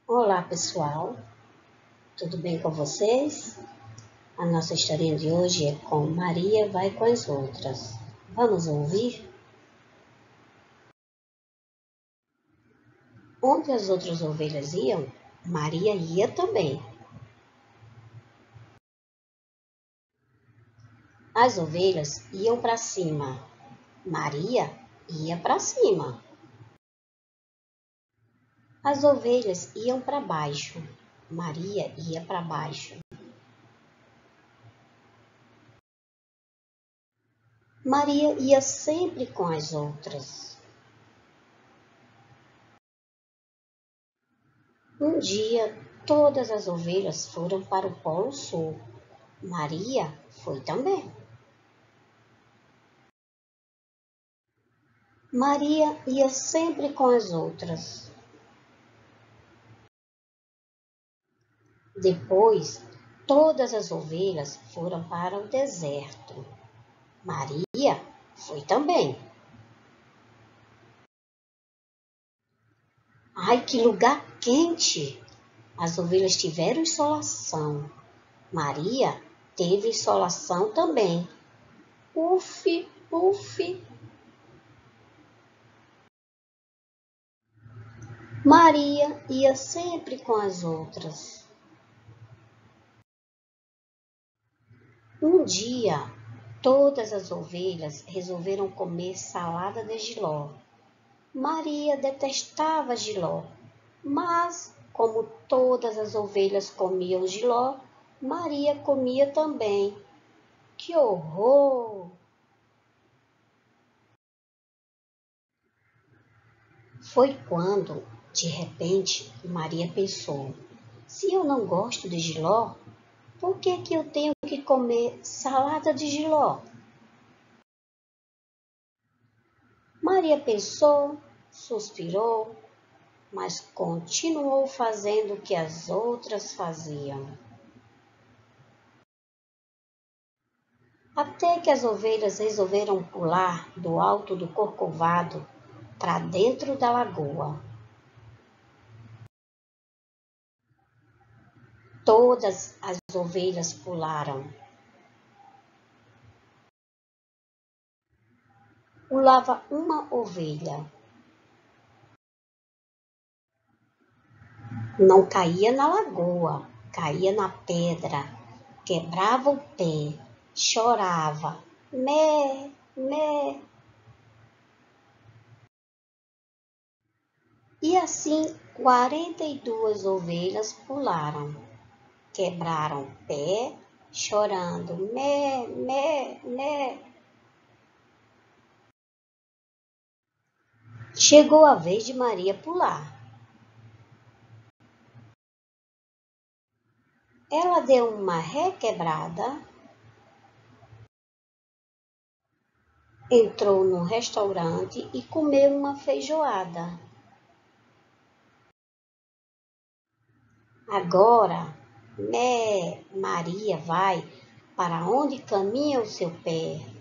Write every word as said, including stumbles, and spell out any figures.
Olá pessoal, tudo bem com vocês? A nossa historinha de hoje é com Maria vai com as outras. Vamos ouvir? Onde as outras ovelhas iam, Maria ia também. As ovelhas iam para cima, Maria ia para cima. As ovelhas iam para baixo, Maria ia para baixo. Maria ia sempre com as outras. Um dia, todas as ovelhas foram para o Polo Sul. Maria foi também. Maria ia sempre com as outras. Depois, todas as ovelhas foram para o deserto. Maria foi também. Ai, que lugar quente! As ovelhas tiveram insolação. Maria teve insolação também. Uf, uf. Maria ia sempre com as outras. Um dia, todas as ovelhas resolveram comer salada de jiló. Maria detestava jiló, mas, como todas as ovelhas comiam jiló, Maria comia também. Que horror! Foi quando, de repente, Maria pensou: se eu não gosto de jiló, por que que eu tenho que comer salada de jiló? Maria pensou, suspirou, mas continuou fazendo o que as outras faziam. Até que as ovelhas resolveram pular do alto do Corcovado para dentro da lagoa. Todas as ovelhas pularam. Pulava uma ovelha. Não caía na lagoa, caía na pedra, quebrava o pé, chorava, mé, mé. E assim quarenta e duas ovelhas pularam, quebraram o pé, chorando, mé, mé, mé. Chegou a vez de Maria pular. Ela deu uma requebrada, entrou num restaurante e comeu uma feijoada. Agora, mé, Maria vai para onde caminha o seu pé.